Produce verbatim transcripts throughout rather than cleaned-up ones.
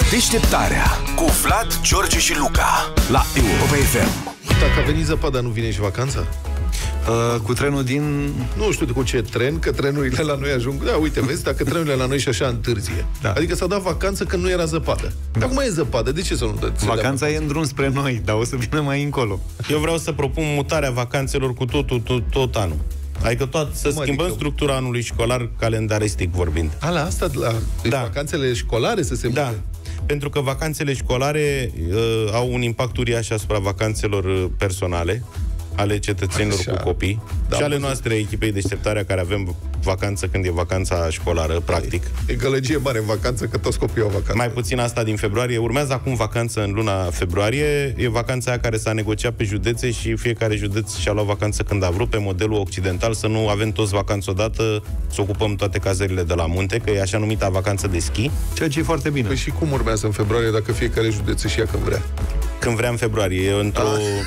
Deșteptarea cu Vlad, George și Luca la Europa F M. Dacă a venit zăpada, nu vine și vacanța? Uh, cu trenul din... Nu știu de cu ce tren, că trenurile la noi ajung... Da, uite, vezi, dacă trenurile la noi și așa întârzie. Da. Adică s-a dat vacanță când nu era zăpadă. Da. Acum e zăpadă, de ce să nu dă? Vacanța e în drum spre noi, dar o să vină mai încolo. Eu vreau să propun mutarea vacanțelor cu tot, tot, tot, tot anul. Adică tot, să Cum schimbăm adică? structura anului școlar calendaristic vorbind. A, la asta, la deci Da. vacanțele școlare să se mute? Da, pentru că vacanțele școlare uh, au un impact uriaș asupra vacanțelor uh, personale ale cetățenilor Așa. cu copii, Da, și ale am noastre echipei Deșteptarea, care avem vacanță când e vacanța școlară, practic. E gălăgie mare în vacanță, că toți copiii au vacanță. Mai puțin asta din februarie. Urmează acum vacanță în luna februarie. E vacanța aia care s-a negociat pe județe și fiecare județ și-a luat vacanță când a vrut, pe modelul occidental, să nu avem toți vacanță odată, să ocupăm toate cazările de la munte, că e așa numita vacanță de schi. Ceea ce e foarte bine. Păi și cum urmează în februarie dacă fiecare județ își ia când vrea? Când vrea în februarie, e într-o...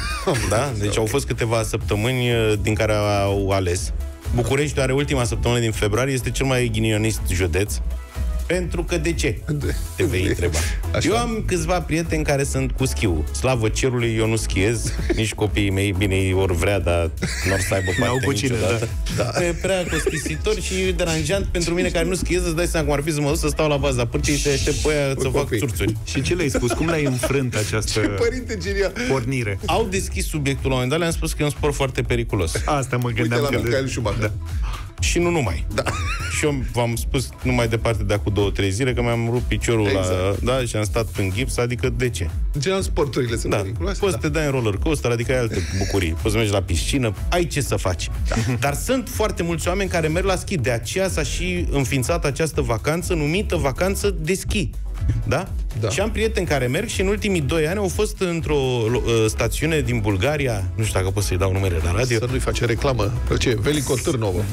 Da? Deci au fost câteva săptămâni din care au ales. București are ultima săptămână din februarie, este cel mai ghinionist județ. Pentru că de ce? De... Te vei întreba. Așa. Eu am câțiva prieteni care sunt cu schiul. Slavă cerului, eu nu schiez. Nici copiii mei, bine, ei ori vrea, dar nu or să aibă N-au parte cu cine, niciodată. da. Da. E prea costisitor și deranjant pentru mine care nu schiez. Îți dai seama cum ar fi să mă duc să stau la baza pârtii și să aștept pe aia să fac copii. țurțuri. Și ce le-ai spus? Cum le-ai înfrânt această Părinte genial! pornire? Au deschis subiectul la un moment dat, le-am spus că e un sport foarte periculos. Asta mă Uite gândeam. la că Michael Schumacher. Da. Și nu numai. Da. Și eu v-am spus numai departe de acum două, trei zile că mi-am rupt piciorul Exact. la... Da, și am stat în gips, adică de ce? În general, sporturile sunt Da, periculoase. poți Da. să te dai în roller coaster, adică ai alte bucurii. Poți să mergi la piscină, ai ce să faci. Da. Dar sunt foarte mulți oameni care merg la schi. De aceea s-a și înființat această vacanță numită vacanță de schi. Da? Da. Și am prieteni care merg și în ultimii doi ani au fost într-o uh, stațiune din Bulgaria, nu știu dacă pot să-i dau numere la radio. Să nu-i face reclamă. Pe ce? Veliko Târnovă.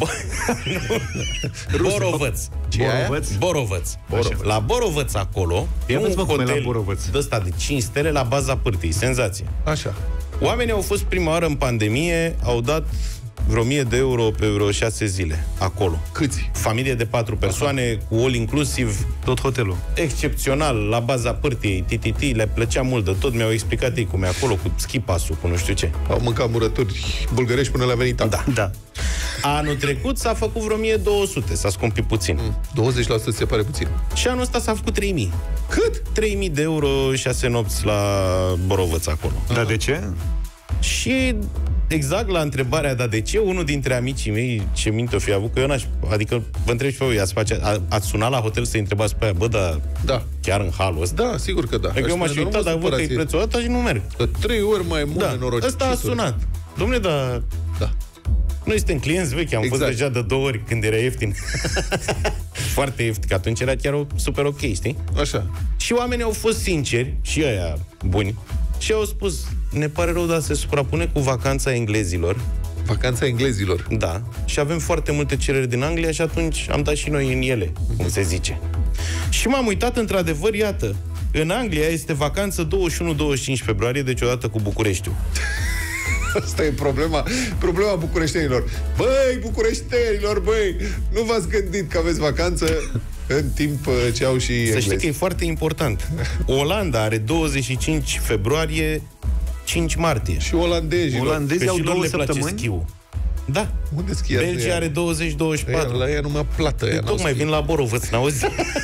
Borovăț. Ce e aia? Borovăț? Borovăț. Borovăț. La Borovăț acolo e Ia un vezi, mă, cum e la hotel Borovăț. de ăsta de cinci stele la baza pârtii. Senzație. Așa. Oamenii au fost prima oară în pandemie, au dat vreo mie de euro pe vreo șase zile acolo. Câți? Familie de patru persoane, cu all inclusiv, Tot hotelul. excepțional, la baza pârtiei, tititi, le plăcea mult de tot, mi-au explicat ei cum e acolo, cu ski pass-ul, cu nu știu ce. Au mâncat murături bulgărești până la venit acum. Da. Da. Anul trecut s-a făcut vreo o mie două sute, s-a scumpit puțin. douăzeci la sută se pare puțin. Și anul ăsta s-a făcut trei mii. Cât? trei mii de euro, șase nopți la Borovăț acolo. Dar de ce? Și exact la întrebarea, dar de ce, unul dintre amicii mei, ce minte o fi avut, că eu n-aș, adică vă întreb și pe voi, ați, face, a, ați sunat la hotel să-i întrebați pe aia, bă, dar Da. chiar în halul ăsta? Da, sigur că da. Adică eu m-aș uita, dar văd că e prețul ăsta și nu merg. De trei ori mai mult Da, nenorocit. ăsta a sunat. Dom'le, dar Da. noi suntem clienți vechi, am Exact. fost deja de două ori când era ieftin. Foarte ieftin, că atunci era chiar o, super ok, știi? Așa. Și oamenii au fost sinceri, și ăia buni, și au spus, ne pare rău, dar se suprapune cu vacanța englezilor. Vacanța englezilor. Da, și avem foarte multe cereri din Anglia și atunci am dat și noi în ele, cum se zice. Și m-am uitat, într-adevăr, iată, în Anglia este vacanță douăzeci și unu douăzeci și cinci februarie, deci odată cu Bucureștiul. Asta e problema, problema bucureștenilor. Băi, bucureștenilor, băi, nu v-ați gândit că aveți vacanță în timp uh, ce au și englezi. Să știi că e foarte important. Olanda are douăzeci și cinci februarie, cinci martie. Și olandezilor. Olandezii Că au și lor două le place săptămâni? schiul. Da. Unde schiază Belgia ea? are douăzeci douăzeci și patru. La ea numai plată. Ea, Eu tocmai vin la Borovăț, n-auzi?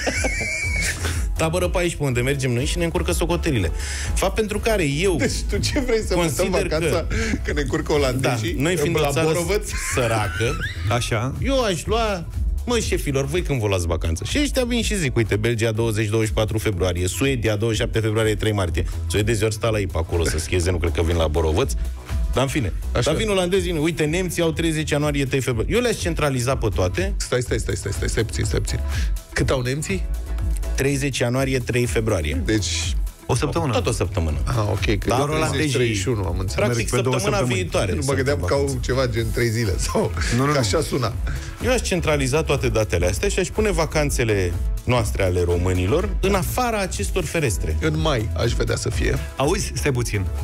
Tabără paisprezece, unde mergem noi și ne încurcă socotelile. Fapt pentru care eu... Deci tu ce vrei să mutăm Consider vacanța că- că ne încurcă Da, olandezii? noi fiind la o țară Borovăț? săracă, Așa. eu aș lua... Mă, șefilor, voi când vă luați vacanță? Și ăștia vin și zic, uite, Belgia douăzeci douăzeci și patru februarie, Suedia douăzeci și șapte februarie, trei martie. Suedezii ori sta la I P A acolo să schieze, nu cred că vin la Borovăț. Dar în fine. Așa. Dar vin olandezii, uite, nemții au treizeci ianuarie, trei februarie. Eu le-aș centraliza pe toate. Stai, stai, stai, stai, stai, stai puțin, stai puțin. Cât au nemții? treizeci ianuarie, trei februarie. Deci... O săptămână. Tot o săptămână. Ah, ok, că Dar da, olandezii- treizeci și unu, am înțeles. Practic merg pe două săptămâna săptămâni. viitoare. Nu mă sunt gândeam în că au vacanță. ceva gen trei zile sau Nu, nu, că nu. așa suna. Eu aș centraliza toate datele astea și aș pune vacanțele noastre ale românilor în afara acestor ferestre. În mai aș vedea să fie. Auzi, stai puțin.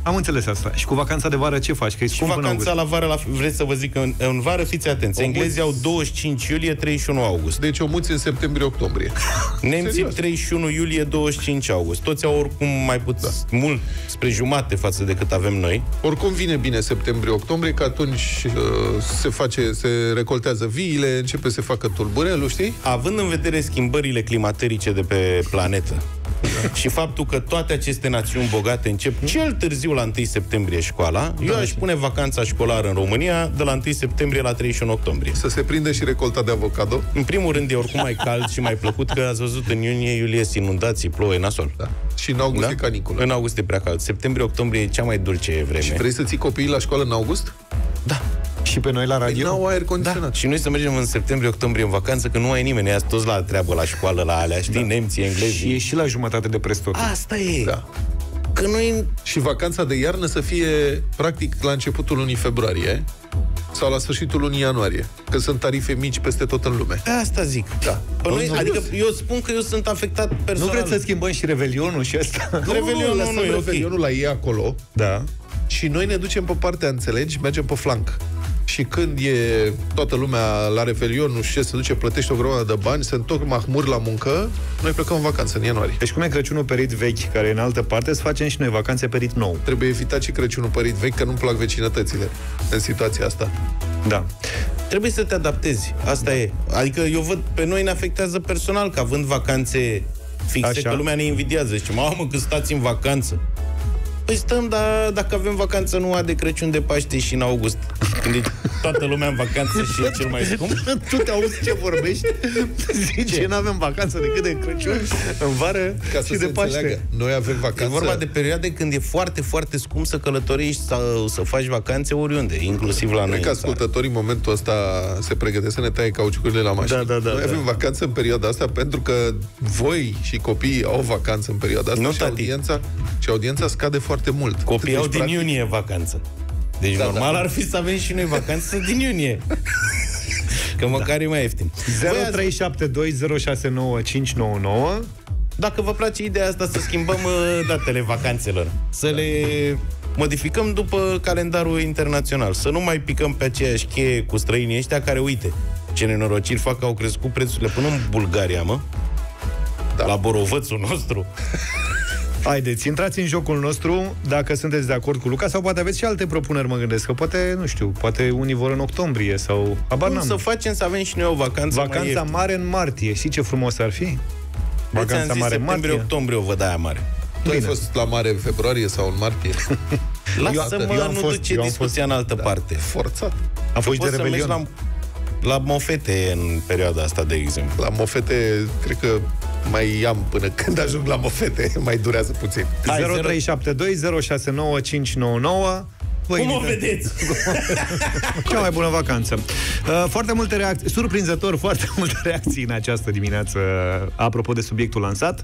Am înțeles asta. Și cu vacanța de vară ce faci? Că e Cu scump în vacanța august. la vară, la, vreți să vă zic că în, în vară, fiți atenți, englezii au douăzeci și cinci iulie, treizeci și unu august. Deci o muți în septembrie-octombrie. Nemții Serios? treizeci și unu iulie, douăzeci și cinci august. Toți au oricum mai puțin, da. mult spre jumate față de cât avem noi. Oricum vine bine septembrie-octombrie, că atunci uh, se face, se recoltează viile, începe să se facă tulburelul, știi? Având în vedere schimbările climaterice de pe planetă, da. și faptul că toate aceste națiuni bogate încep cel târziu la întâi septembrie școala, da, eu aș pune vacanța școlară în România de la întâi septembrie la treizeci și unu octombrie. Să se prindă și recolta de avocado. În primul rând e oricum mai cald și mai plăcut, că ați văzut în iunie, iulie inundații, plouă, e nasol. Da. Și în august Da? e caniculă. În august e prea cald. Septembrie-octombrie e cea mai dulce vreme. Și vrei să ții copiii la școală în august? Da. Și pe noi la Păi radio? n-au aer condiționat. Și noi să mergem în septembrie-octombrie în vacanță, că nu ai nimeni, ia toți la treabă la școală, la alea, știi, da. nemții, englezii. Și e și la jumătate de preț totul. Asta e. Da. Că noi... Și vacanța de iarnă să fie, practic, la începutul lunii februarie sau la sfârșitul lunii ianuarie, că sunt tarife mici peste tot în lume. Asta zic. Da. Pe noi, Nu, adică eu spun că eu sunt afectat personal. Nu vreți să schimbăm și Revelionul și asta? Revelionul lăsăm nu e ok. Revelionul la ei acolo Da. și noi ne ducem pe partea, înțelegi, mergem pe flanc. Și când e toată lumea la Revelion, nu știu ce, se duce, plătește o grămadă de bani, se întorc mahmuri la muncă, noi plecăm în vacanță în ianuarie. Deci cum e Crăciunul perit vechi, care e în altă parte, să facem și noi vacanțe perit nou. Trebuie evitat și Crăciunul părit vechi, că nu-mi plac vecinătățile în situația asta. Da. Trebuie să te adaptezi. Asta da. e. Adică eu văd, pe noi ne afectează personal, că având vacanțe fixe, Așa. că lumea ne invidiază. Zice, mamă, că stați în vacanță. Păi stăm, dar dacă avem vacanță nu de Crăciun, de Paște și în august, când e toată lumea în vacanță și e cel mai scump. Tu te auzi ce vorbești? Zice, nu avem vacanță decât de Crăciun, în vară Ca să și de Paște. înțeleagă, noi avem vacanță. E vorba de perioade când e foarte, foarte scump să călătorești sau să faci vacanțe oriunde, inclusiv la noi. Cred că ascultătorii în momentul ăsta se pregătesc să ne taie cauciucurile la mașină. Da, da, da, noi da. avem vacanță în perioada asta pentru că voi și copiii au vacanță în perioada asta Nu, și, tati. audiența, și audiența scade foarte mult. Copiii Deci, au din practic, iunie vacanță. Deci Da, normal da. ar fi să avem și noi vacanță din iunie. Că măcar e mai ieftin. zero Voi ați- trei șapte doi zero șase nouă cinci nouă nouă. Dacă vă place ideea asta să schimbăm uh, datele vacanțelor, să le modificăm după calendarul internațional, să nu mai picăm pe aceeași cheie cu străinii ăștia care, uite, ce nenorociri fac, au crescut prețurile până în Bulgaria, mă. Da. La borovățul nostru. Haideți, intrați în jocul nostru dacă sunteți de acord cu Luca sau poate aveți și alte propuneri, mă gândesc, că poate, nu știu, poate unii vor în octombrie sau... Abar Cum n-am. să facem să avem și noi o vacanță mai Vacanța ieftină? mare în martie. Știi ce frumos ar fi? Vacanța mare în martie. septembrie-octombrie o văd aia mare. Tu ai Bine. fost la mare în februarie sau în martie? Lasă-mă, eu am nu fost- duce eu am discuția în altă parte. Forțat. A fost de Poți să mergi Revelion. la, la mofete în perioada asta, de exemplu. La mofete, cred că mai am până când ajung la mofete, mai durează puțin. Hai, zero trei șapte doi zero șase nouă cinci nouă nouă. Vă Cum o invităm. vedeți? Cea mai bună vacanță. Uh, Foarte multe reacții, surprinzător, foarte multe reacții în această dimineață, apropo de subiectul lansat.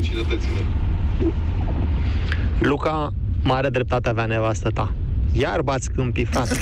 Luca, mare dreptate avea nevastă ta. Iar bați câmpii, frate.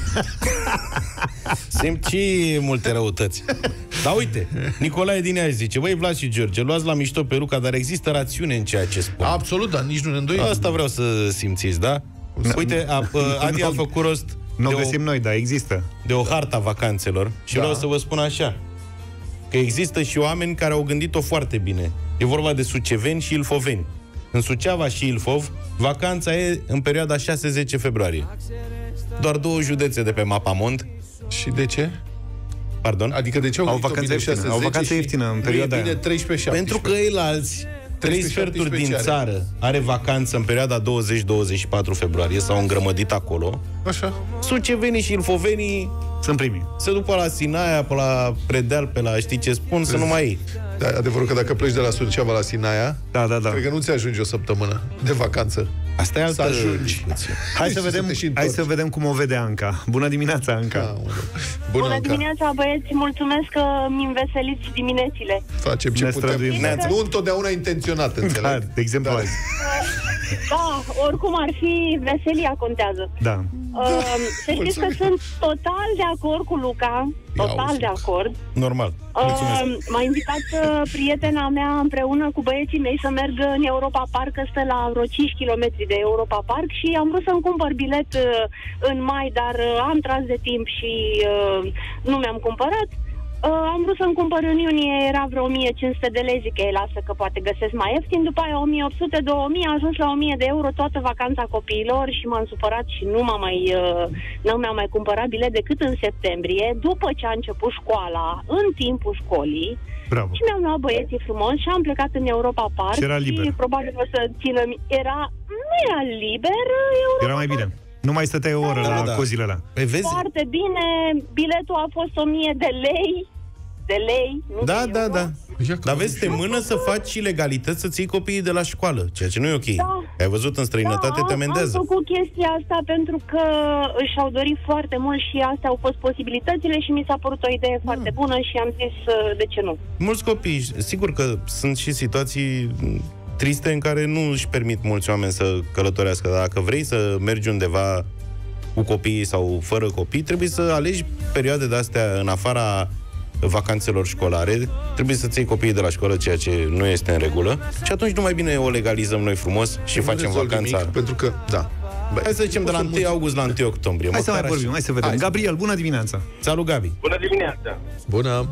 Simt și multe răutăți. Dar uite, Nicolae din Iași zice: băi, Vlad și George, luați la mișto pe Luca, dar există rațiune în ceea ce spun. Absolut, dar nici nu ne îndoim. Asta vreau să simțiți, da? Uite, a, a, Adi a făcut rost Nu de o găsim o, noi, dar există. de o harta vacanțelor și Da. vreau să vă spun așa, că există și oameni care au gândit-o foarte bine. E vorba de suceveni și ilfoveni. În Suceava și Ilfov, vacanța e în perioada șase zece februarie. Doar două județe de pe mapamond. Și de ce? Pardon? Adică de ce au, Au gândit-o vacanță bine ieftină, șase au zece vacanță și ieftină în nu e perioada bine aia. treisprezece Pentru că ei la alți trei sferturi din șaptesprezece are. țară are vacanță în perioada douăzeci douăzeci și patru februarie, s-au îngrămădit acolo. Așa. Sucevenii și ilfovenii Sunt primii. se duc pe la Sinaia, pe la Predeal, pe la știi ce spun, să nu mai iei. Da, adevărul că dacă pleci de la Suceava la Sinaia, Da, da, da. cred că nu ți ajunge o săptămână de vacanță. Asta e Să altă ajungi. discuție. Hai să Și vedem, te și hai întorci. să vedem cum o vede Anca. Bună dimineața, Anca. Aoleu. Bună Anca. dimineața, băieți, mulțumesc că mi înveseliți diminețile. Facem ce Ne putem. străduim. Nu întotdeauna intenționat, înțeleg. Da, de exemplu Da. azi. Da, oricum ar fi, veselia contează. Da. Uh, să știți că sunt total de acord cu Luca, total de acord. Normal. Uh, m-a invitat uh, prietena mea împreună cu băieții mei să merg în Europa Park, că stă la vreo cinci kilometri de Europa Park și am vrut să-mi cumpăr bilet uh, în mai, dar uh, am tras de timp și uh, nu mi-am cumpărat. Uh, am vrut să-mi cumpăr în iunie, era vreo o mie cinci sute de lei, zic că ei lasă că poate găsesc mai ieftin, după aia o mie opt sute, două mii, a ajuns la o mie de euro toată vacanța copiilor și m-am supărat și nu m-am mai, uh, nu mi-am mai cumpărat bilet decât în septembrie, după ce a început școala, în timpul școlii. Bravo. Și mi-am luat băieții frumos și am plecat în Europa Park. Și era liber. Și probabil o să țină... Era... Nu era liber, Europa Era mai bine. Nu mai stăteai o oră da, la da. cozile alea. Păi vezi? Foarte bine, biletul a fost o mie de lei. De lei, nu Da, de da, euro. da. Dar vezi, te mână să faci ilegalități, să ții copiii de la școală, ceea ce nu e ok. Da. Ai văzut în străinătate, da, te amendează. Am făcut chestia asta pentru că își au dorit foarte mult și astea au fost posibilitățile și mi s-a părut o idee mm. foarte bună și am zis de ce nu. Mulți copii, sigur că sunt și situații triste în care nu își permit mulți oameni să călătorească, dar dacă vrei să mergi undeva cu copiii sau fără copii, trebuie să alegi perioade de-astea în afara vacanțelor școlare, trebuie să-ți iei copiii de la școală, ceea ce nu este în regulă, și atunci nu mai bine o legalizăm noi frumos și nu facem vacanța. Nimic, pentru că, da. Bă, hai să zicem de la întâi august la întâi octombrie. Hai să mai vorbim, așa. hai să vedem. Hai. Gabriel, bună dimineața! Salut, Gabi! Bună dimineața! Bună!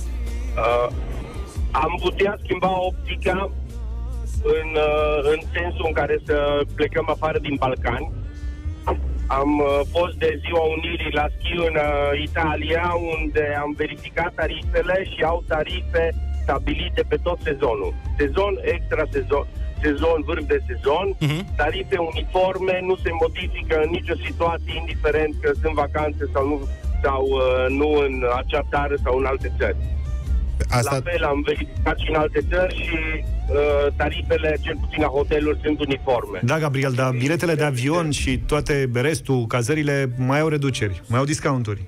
Uh, am putea schimba optica în, uh, în sensul în care să plecăm afară din Balcani. Am uh, fost de Ziua Unirii la schi în uh, Italia, unde am verificat tarifele și au tarife stabilite pe tot sezonul. Sezon, extra sezon, sezon, vârf de sezon, uh-huh. Tarife uniforme, nu se modifică în nicio situație, indiferent că sunt vacanțe sau nu, sau uh, nu în acea țară sau în alte țări. Asta... La fel am verificat și în alte țări și uh, tarifele, cel puțin la hoteluri, sunt uniforme. Da, Gabriel, dar biletele de avion și toate restul, cazările, mai au reduceri, mai au discounturi.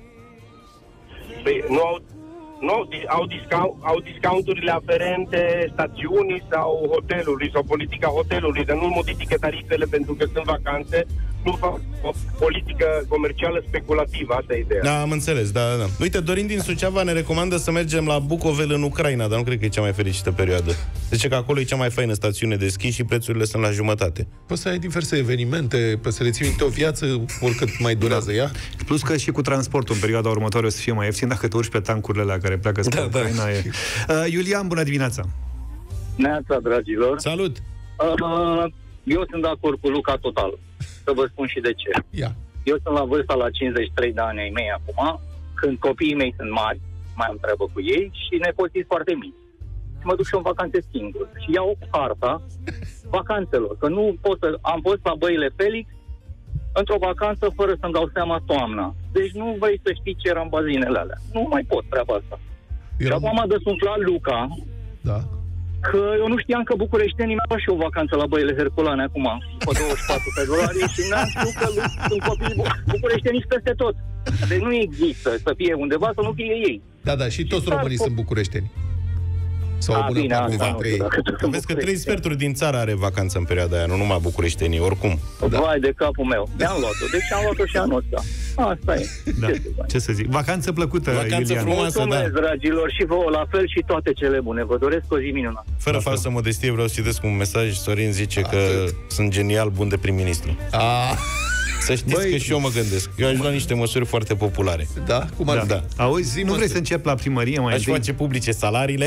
Păi, nu au, nu au, au, discount, au discounturile aferente stațiunii sau hotelului sau politica hotelului, dar nu modifică tarifele pentru că sunt vacanțe, nu fac o politică comercială speculativă, asta e ideea. Da, am înțeles, da, da. Uite, Dorin din Suceava ne recomandă să mergem la Bucovel în Ucraina, dar nu cred că e cea mai fericită perioadă. Zice că acolo e cea mai faină stațiune de schi și prețurile sunt la jumătate. Poți să ai diverse evenimente, poți să le ții minte o viață, oricât mai durează da. ea. Plus că și cu transportul în perioada următoare o să fie mai ieftin dacă te urci pe tancurile alea care pleacă spre da, Ucraina. Da. E. Uh, Iulian, bună dimineața! Neața, dragilor! Salut! Uh, eu sunt de acord cu Luca total. Să vă spun și de ce. Yeah. Eu sunt la vârsta la cincizeci și trei de ani ai mei acum, când copiii mei sunt mari, mai am treabă cu ei, și nepoții foarte mici. Și mă duc și eu în vacanțe singur. Și iau harta vacanțelor. Că nu pot să... Am fost la Băile Felix într-o vacanță fără să-mi dau seama toamna. Deci nu vrei să știi ce era în bazinele alea. Nu mai pot treaba asta. Eu... Și acum m-a desumflat Luca. Da. Că eu nu știam că bucureștenii mi-au și o vacanță la Băile Herculane acum, după douăzeci și patru februarie, și n-am știut că sunt copii bucureșteni peste tot. Deci nu există să fie undeva, să nu fie ei. Da, da, și toți și românii sunt bucureșteni. Sau a, bine, asta, trei. Că vezi că trei sferturi din țară are vacanță în perioada aia, nu numai bucureștenii, oricum. Da. Vai de capul meu. Mi-am luat-o. Deci am luat-o și anul ăsta. Asta e. Da. Ce, ce să zic? Vacanță plăcută, Vacanță Iulian. frumoasă, mulțumesc, da. Dragilor, și vouă la fel și toate cele bune. Vă doresc o zi minunată. Fără falsă modestie vreau să citesc un mesaj. Sorin zice Atât. că sunt genial, bun de prim-ministru. Ah. Să știți Băi, că și eu mă gândesc. Eu aș lua niște măsuri foarte populare. Da? Cum ar da. da. Auzi, nu vrei să încep la primărie mai Aș întâi? face publice salariile.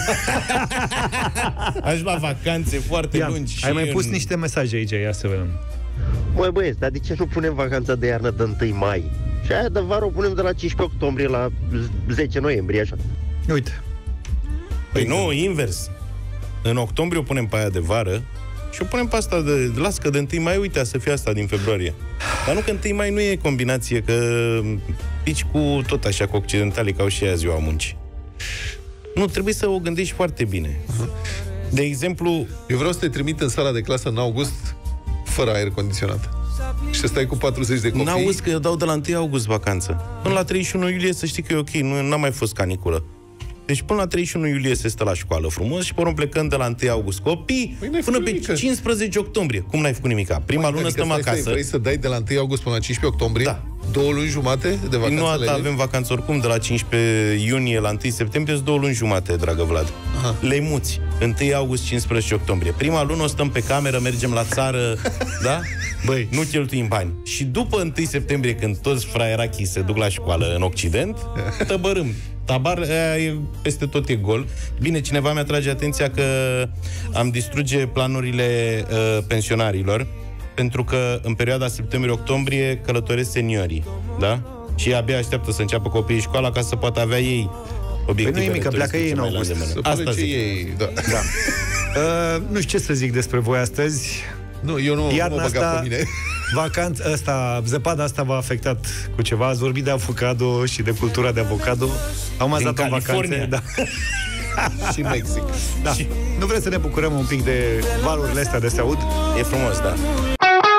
Aș lua vacanțe foarte ia, lungi. Ai mai în... pus niște mesaje aici, ia să vedem. Băi băieți, dar de ce nu punem vacanța de iarnă de întâi mai? Și aia de vară o punem de la cincisprezece octombrie la zece noiembrie, așa. Uite. Păi nu, invers. În octombrie o punem pe aia de vară și o punem pe asta de... Las că de întâi mai, uite, să fie asta din februarie. Dar nu, că întâi mai nu e combinație, că pici cu tot așa, cu occidentalii, ca au și aia ziua muncii. Nu, trebuie să o gândești foarte bine. De exemplu... Eu vreau să te trimit în sala de clasă în august fără aer condiționat. Și să stai cu patruzeci de copii. N-auzi că eu dau de la întâi august vacanță. Până la treizeci și unu iulie să știi că e ok, nu n-a mai fost caniculă. Deci până la treizeci și unu iulie se stă la școală frumos și pe urmă plecând de la întâi august copii păi până pe nimică. cincisprezece octombrie. Cum n-ai făcut nimica? Prima Măi, lună adică stăm stai, acasă. Stai, vrei să dai de la întâi august până la cincisprezece octombrie? Da. Două luni jumate de vacanță? Nu atât, avem vacanță oricum de la cincisprezece iunie la întâi septembrie, sunt două luni jumate, dragă Vlad. Aha. Le muți. întâi august, cincisprezece octombrie. Prima lună o stăm pe cameră, mergem la țară, da? Băi, nu cheltuim bani. Și după întâi septembrie, când toți fraierachii se duc la școală în Occident, tăbărâm. Tabar aia e, peste tot e gol. Bine, cineva mi-a trage atenția că am distruge planurile uh, pensionarilor, pentru că în perioada septembrie-octombrie călătoresc seniorii, da? Și abia așteaptă să înceapă copiii școala ca să poată avea ei obiective. Păi nu e mică, pleacă ei în august. Asta zic. Ei, da. Da. uh, nu știu ce să zic despre voi astăzi. Nu, eu nu, Iarna nu mă băga asta, pe mine. Vacanța asta, zăpada asta v-a afectat cu ceva. Ați vorbit de avocado și de cultura de avocado. Am mai dat în vacanțe. Da. Și Mexic. Da. Și... Nu vreți să ne bucurăm un pic de valurile astea de se aud? E frumos, da.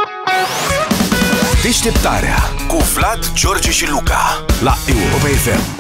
Deșteptarea cu Vlad, George și Luca la Europa F M.